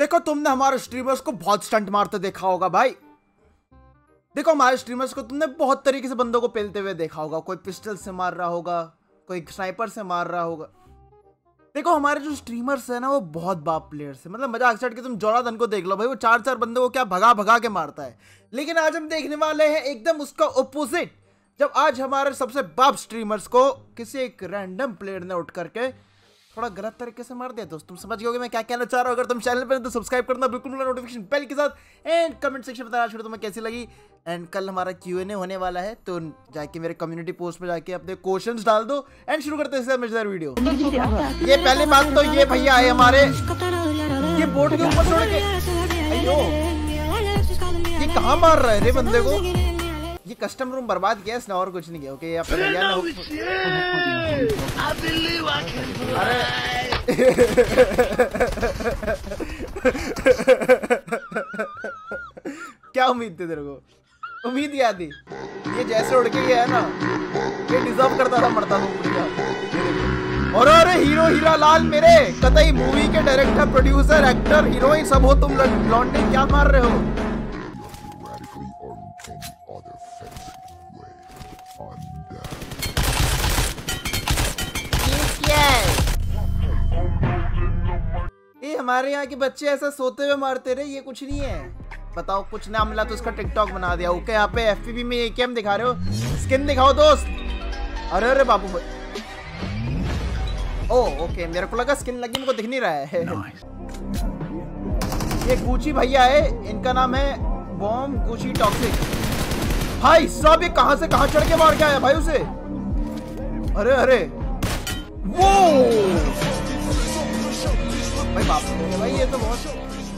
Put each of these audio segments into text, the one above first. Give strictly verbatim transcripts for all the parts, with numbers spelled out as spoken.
देखो तुमने हमारे स्ट्रीमर्स को बहुत स्टंट मारते देखा होगा भाई। देखो हमारे स्ट्रीमर्स को तुमने बहुत तरीके से बंदों को पेलते हुए देखा होगा। कोई पिस्टल से मार रहा होगा, कोई स्नाइपर से मार रहा होगा। देखो हमारे जो स्ट्रीमर्स है ना वो बहुत बाप प्लेयर्स है। मतलब मजाक छट के तुम जोनाथन को देख लो भाई, वो चार चार बंदे को क्या भगा भगा के मारता है। लेकिन आज हम देखने वाले हैं एकदम उसका ऑपोजिट। जब आज हमारे सबसे बाप स्ट्रीमर्स को किसी एक रैंडम प्लेयर ने उठ करके थोड़ा गलत तरीके से मार दिया। दोस्त तुम समझ गए मैं क्या कहना चाह रहा हूँ। अगर तुम चैनल पर तो सब्सक्राइब करना बिल्कुल, नोटिफिकेशन बेल के साथ, एंड कमेंट सेक्शन में बताना छोड़ो तुम्हें कैसी लगी। एंड कल हमारा क्यू एन ए होने वाला है, तो जाके मेरे कम्युनिटी पोस्ट में जाके अपने क्वेश्चंस डाल दो। एंड शुरू करते हैं मजेदार वीडियो। ये पहली बात तो ये भैया आए हमारे, ये बोट के ऊपर छोड़ के, अयो ये कहाँ मार रहा है रे बंदे को। ये कस्टम रूम बर्बाद किया इसने और कुछ नहीं किया। ओके यहाँ पे भैया अरे क्या उम्मीद थी तेरे को? उम्मीद क्या थी? ये जैसे उड़ के गया है ना, ये डिजर्व करता था मरता था। और अरे हीरो हीरा लाल मेरे कतई मूवी के डायरेक्टर, प्रोड्यूसर, एक्टर, हीरोइन सब हो तुम लौंडे, क्या मार रहे हो? ये हमारे यहाँ के बच्चे ऐसा सोते हुए मारते रहे, ये कुछ नहीं है। बताओ कुछ नाम मिला तो उसका टिकटॉक बना दिया। ओके यहाँ पे एफपीवी में ये कैम दिखा रहे हो, स्किन दिखाओ दोस्त। अरे अरे बाबू ओ ओके मेरे को लगा स्किन लगी, मेरे को दिख नहीं रहा है। ये गुची भैया है, इनका नाम है बॉम्ब गुची टॉक्सिक। भाई सब ये कहां से कहां चढ़ के मार के आया भाई उसे। अरे अरे वो भाई बाप रे भाई, ये तो बहुत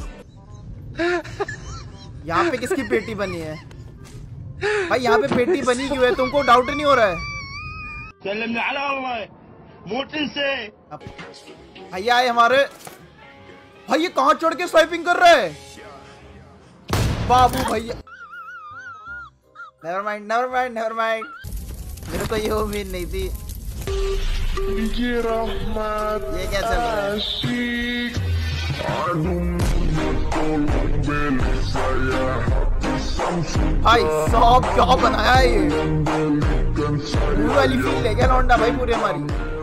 यहाँ पे किसकी पेटी बनी है भाई? यहाँ पे पेटी बनी क्यों है? तुमको डाउट नहीं हो रहा है? भैया आए हमारे, भाई ये कहाँ चढ़ के स्वाइपिंग कर रहा है बाबू भैया। Never mind never mind never mind, मेरे को ये उम्मीद नहीं थी। ये क्या चल रहा है भाई? सब क्या बनाया है ये? पूरी वाली फील ले गया लौंडा भाई पूरी हमारी।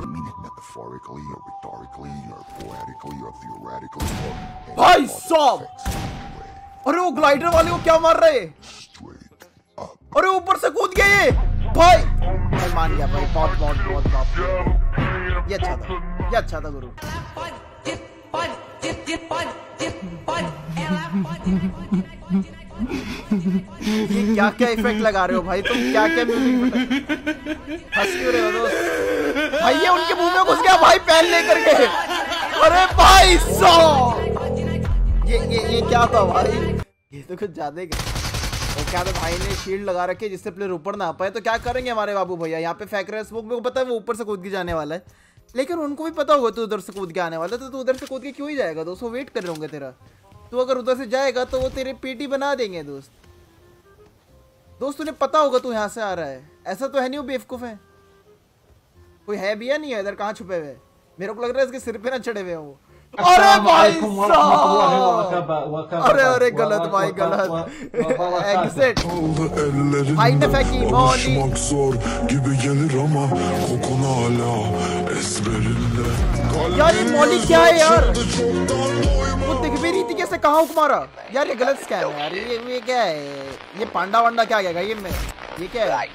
भाई सब, अरे वो ग्लाइडर वाले को क्या मार रहे? अरे ऊपर से कूद गए ये भाई। भाई मान गया भाई, बहुत बहुत बहुत बहुत ये अच्छा था, ये अच्छा था गुरु। ये क्या क्या इफेक्ट लगा रहे हो भाई तुम? क्या क्या म्यूजिक हंस क्यों रहे हो दोस्त? भाई ये उनके मुंह में घुस गया भाई पेन लेकर के। अरे भाई सो ये ये ये क्या था भाई? ये तो कुछ ज्यादा ही और क्या तो भाई ने शील्ड लगा रखी है जिससे प्लेयर ऊपर ना आ पाए। तो क्या करेंगे हमारे बाबू भैया? यहाँ पे फेंक रहे स्मोक, मेरे को पता है वो ऊपर से कूद के जाने वाला है, लेकिन उनको भी पता होगा तू उधर से कूद के आने वाला है, तो तू उधर से कूद के क्यों ही जाएगा दोस्त? वो वेट कर रहे होंगे तेरा। तू अगर उधर से जाएगा तो वो तेरे पेटी बना देंगे दोस्त। दोस्त उन्हें पता होगा तू यहाँ से आ रहा है, ऐसा तो है नहीं वो बेवकूफ है। कोई है भी या नहीं है इधर? कहाँ छुपे हुए? मेरे को लग रहा है इसके सिर पे ना चढ़े हुए वो। अरे भाई अरे अरे गलत भाई गलत एग्जिट। भाई ने फेंकी मौली। यार ये मौली क्या है यार? वो दिख भी रही थी कैसे, कहाँ हुक मारा यार? ये गलत स्कैम है यार। ये ये क्या है? ये पांडा वांडा क्या गया गेम में? ये क्या है?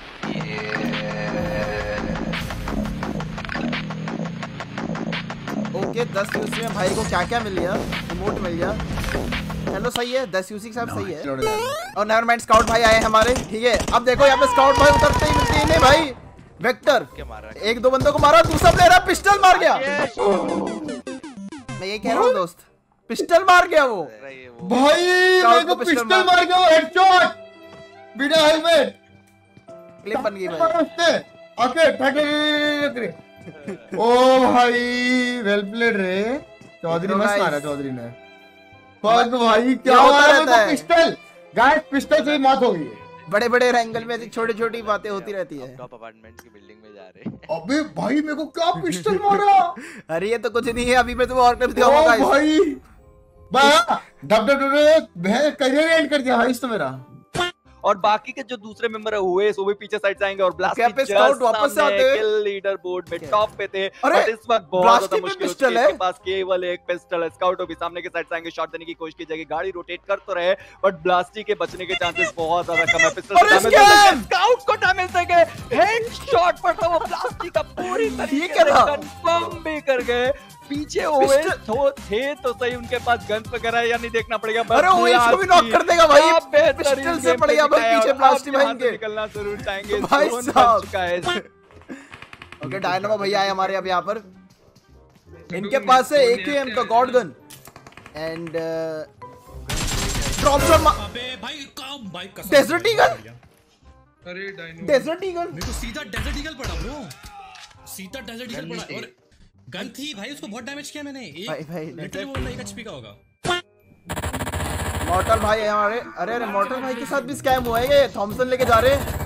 ओके दस यूसी में भाई को क्या क्या मिल गया? रिमोट मिल गया, चलो सही है। दस यूसी के साथ सही है। और नेवर माइंड स्काउट भाई आए हमारे, ठीक है। अब देखो यहाँ पे स्काउट भाई उतरते ही मिलते ही भाई वेक्टर एक दो बंदों को मारा, दूसरा प्लेयर है पिस्टल मार गया। मैं ये कह रहा हूँ दोस्त, पिस्टल मार गया वो भाई, मेरे को पिस्टल मार गया, हेडशॉट बिना हेलमेट। क्लिप बन गई भाई। ओके फेंक ओ भाई वेल प्लेड रे। चौधरी मस्त मारा चौधरी ने। फक भाई क्या मारा मेरे को पिस्टल। गाइस पिस्टल से ही मौत हो गई। बड़े बड़े एंगल में ऐसी छोटी छोटी बातें होती रहती है। टॉप अपार्टमेंट्स की बिल्डिंग में जा रहे हैं। अबे भाई मेरे को क्या पिस्टल मारा। अरे ये तो कुछ नहीं है, अभी मैं तुम्हें और क्लिप दिखाऊंगा भाई बा डब डब डब करियर एंड कर दिया भाई इसने मेरा। और बाकी के जो दूसरे मेंबर है हुए वो भी पीछे साइड से आएंगे और क्या पे स्काउट वापस से आते हैं। किल लीडर बोर्ड में क्या? टॉप पे थे अरे, बट इस वक्त बहुत ब्लास्टी ज्यादा में मुश्किल पिस्टल है है। इसके पास केवल एक पिस्टल है। स्काउट भी सामने के साइड से आएंगे शॉट देने की कोशिश की जाएगी। गाड़ी रोटेट कर तो रहे बट ब्लास्टी के बचने के चांसेस बहुत ज्यादा कम है। पिस्टल अरे, से डैमेज स्काउट को डैमेज देंगे। हेडशॉट पड़ता वो ब्लास्टी का पूरी तरीके क्या से था? कंफर्म भी कर गए। पीछे हुए तो थे तो सही उनके पास गन्स वगैरह या नहीं देखना पड़ेगा। अरे वो इसको भी नॉक कर देगा भाई। पिस्टल से पड़ेगा भाई पीछे ब्लास्टी भाई के। निकलना जरूर चाहेंगे भाई जोन बन साहब। चुका है। ओके डायनामो भैया आए हमारे अब यहाँ पर। इनके पास है एकेएम का god gun and drop shot. अबे भाई काम भाई कसम। Desert eagle. अरे डायनो डेजर्ट ईगल मेरे को सीधा डेजर्ट ईगल पड़ा ब्रो, सीधा डेजर्ट ईगल पड़ा। और गन थी भाई, उसको बहुत डैमेज किया मैंने। एक भाई भाई लिटरली वो एक एचपी का होगा। मॉर्टल भाई है हमारे। अरे अरे मॉर्टल भाई के साथ भी स्कैम हुआ है। ये थॉमसन लेके जा रहे हैं।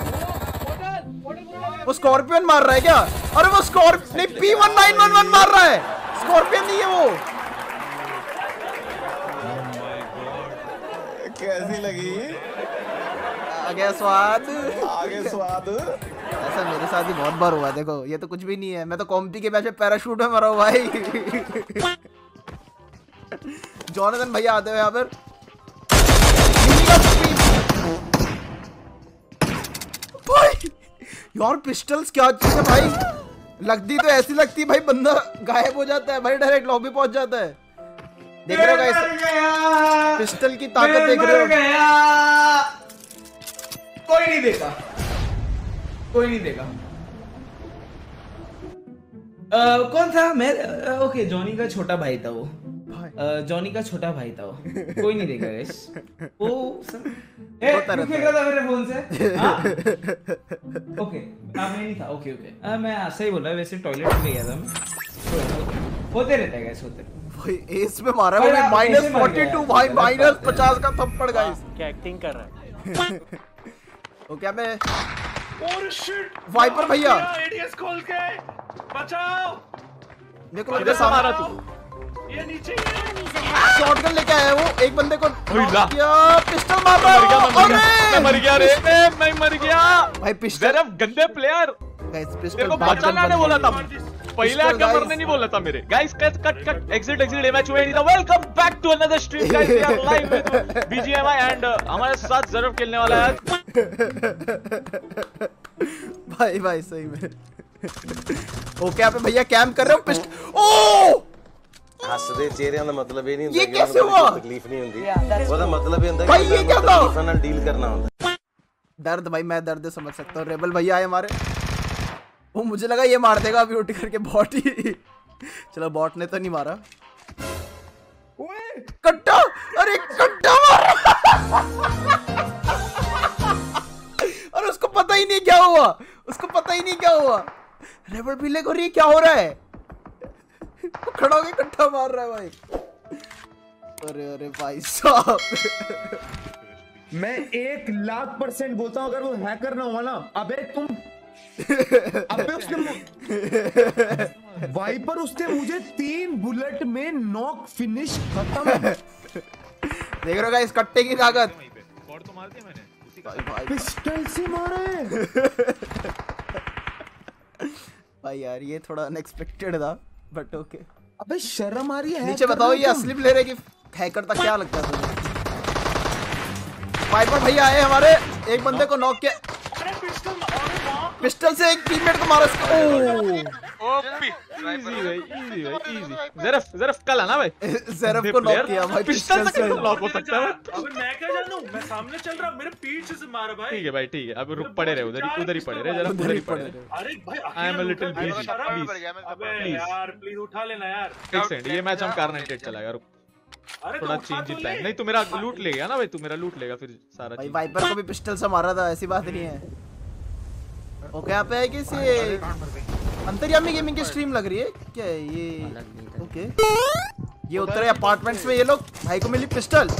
वो स्कॉर्पियन मार रहा है क्या? अरे वो स्कॉर्पियन नहीं P one nine one one मार रहा है। स्कॉर्पियन नहीं है वो। कैसी लगी? आगे स्वाद आगे स्वाद। ऐसा मेरे साथ ही बहुत बार हुआ। देखो ये तो कुछ भी नहीं है। मैं तो कॉम्पी के मैच में पैराशूट में मरा हूँ भाई। जॉनथन भैया आते हुए यहाँ पर। भाई यार पिस्टल्स क्या चीज है भाई। लगती तो ऐसी लगती है भाई बंदा गायब हो जाता है भाई, डायरेक्ट लॉबी पहुंच जाता है। देख रहे हो गाइस पिस्टल की ताकत देख रहे हो। कोई नहीं देगा, कोई नहीं देगा। uh, कौन था? मैं uh, ओके जॉनी का छोटा भाई था वो। uh, जॉनी का छोटा भाई था वो। कोई नहीं देगा गाइस वो सब। ए क्यों फेंक रहा था मेरे फोन से? हाँ ओके हाँ मैं नहीं था। ओके ओके uh, मैं सही बोल रहा। वैसे टॉयलेट में गया था मैं। होते रहता है गाइस होते। भाई एस पे मारा है भाई। माइनस फोर्टी टू भाई, माइनस पचास का थप्पड़ गाइस। क्या एक्टिंग कर रहा है? ओके अबे ओह शिट वाइपर भैया एडीएस खोल के बचाओ। देखो लग रहा मारा तू। ये नीचे शॉटगन लेके आया वो। एक बंदे को ला। क्या पिस्टल मार रहा है। मैं मर गया रे, मैं मर गया भाई पिस्टल जरा गंदे प्लेयर। गाइस तेरे पिस्टल को बचाना ने बोला था, पहले आके guys. मरने नहीं बोला था मेरे। Guys cut cut cut exit exit ये मैच हुआ नहीं था। Welcome back to another stream guys. We are live with BGMI and हमारे साथ जरूर खेलने वाला है भाई भाई सही में। ओके आप भैया कैंप कर रहे हो। पिस्टल ओ ਹੱਸਦੇ ਚਿਹਰਿਆਂ ਦਾ ਮਤਲਬ ਇਹ ਨਹੀਂ ये ਹੁੰਦਾ कैसे हुआ? ਤਕਲੀਫ ਨਹੀਂ ਹੁੰਦੀ। ਉਹਦਾ ਮਤਲਬ ਇਹ ਹੁੰਦਾ भाई ये क्या था? ਤਕਲੀਫਾਂ ਨਾਲ ਡੀਲ करना ਹੁੰਦਾ। दर्द भाई मैं दर्द समझ सकता हूँ। रेबल भैया आए हमारे। वो मुझे लगा ये मार देगा अभी उठ करके बॉट ही। चलो बॉट ने तो नहीं मारा। कट्टा अरे कट्टा मारा। अरे उसको पता ही नहीं क्या हुआ। उसको पता ही नहीं क्या हुआ। रेबल पीले को रही क्या हो रहा है। खड़ा होके कट्टा मार रहा है भाई। अरे अरे भाई साहब मैं एक लाख परसेंट बोलता हूँ अगर वो हैकर ना हुआ ना। अबे तुम अबे उसने वाइपर उसने मुझे तीन बुलेट में नॉक फिनिश खत्म। देख रहे हो गाइस कट्टे की ताकत। और तो मार दिया मैंने उसी का। भाई भाई पिस्टल से मारे। भाई यार ये थोड़ा अनएक्सपेक्टेड था बट ओके। अबे शर्म आ रही है। नीचे बताओ ये असली प्लेयर है कि हैकर था? क्या लगता है तुम्हें? वाइपर भैया आए हमारे। एक बंदे को नॉक किया अरे पिस्टल अरे वाह पिस्टल से। एक टीममेट को मारा इसका। ओ ओपी इजी भाई इजी भाई इजी। जरफ जरफ कल आना भाई। ज़रफ को नॉक किया भाई पिस्टल पिस्टल से से। लॉक हो सकता है। अबे मैं क्या जानूं, मैं सामने चल रहा मेरे पीछे से मारा भाई। ठीक है भाई ठीक है। अब रुक पड़े रहे उधर ही उधर ही पड़े रहे जरा उधर ही पड़े रहे। अरे भाई I am a little busy शराब। प्लीज अबे Please. यार प्लीज उठा लेना यार। एक सेकंड ये मैच हम कारनाइटेड चलाएगा। रुक अरे थोड़ा तो उठा चेंज तो इन ले। टाइम। नहीं तू मेरा लूट ले गया ना भाई, तू मेरा लूट लेगा फिर सारा भाई चीज। वाइपर को भी पिस्टल से मारा था, ऐसी बात नहीं है। ओके यहाँ पे है कि ये अंतर्यामी गेमिंग की स्ट्रीम लग रही है क्या है ये? ओके ये उतरे अपार्टमेंट्स में ये लोग। भाई को मिली पिस्टल।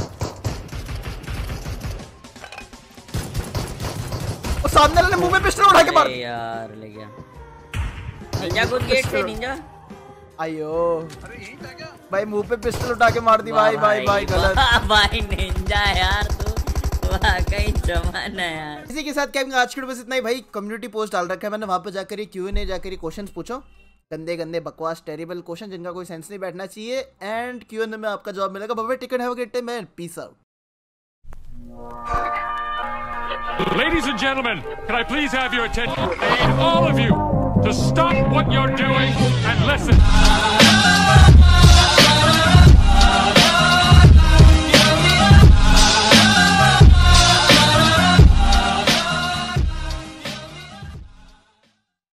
और सामने वाले ने मुंह में पिस्टल उठा के मार अरे यार ले गया। निंजा कूद गेट से निंजा। आयो अरे यही था क्या? भाई मुंह पे पिस्टल उठा के मार दी भाई भाई भाई गलत। भाई निंजा यार तू वाकई जवान है यार। इसी के साथ क्या आज के बस इतना ही भाई। कम्युनिटी पोस्ट डाल रखा है मैंने, वहां पे जाकर क्यू एंड ए जाकर क्वेश्चंस पूछो, गंदे गंदे बकवास टेरिबल क्वेश्चन जिनका कोई सेंस नहीं बैठना चाहिए, एंड क्यू एंड ए में आपका जवाब मिलेगा। Bye ticket have a great time and peace out. Ladies and gentlemen, can I please have your attention? I need all of you to stop what you're doing and listen.